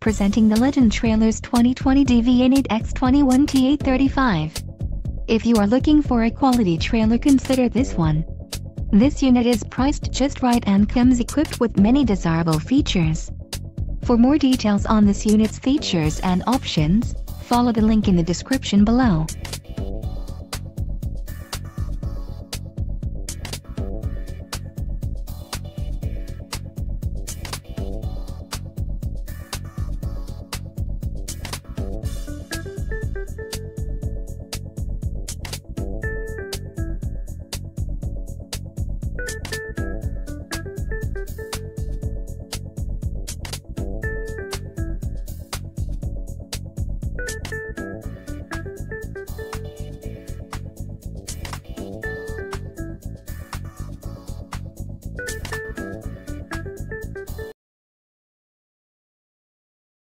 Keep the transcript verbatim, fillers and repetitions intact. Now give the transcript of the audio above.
Presenting the Legend Trailers twenty twenty D V N eight by twenty-one T eight thirty-five. If you are looking for a quality trailer, consider this one. This unit is priced just right and comes equipped with many desirable features. For more details on this unit's features and options, follow the link in the description below.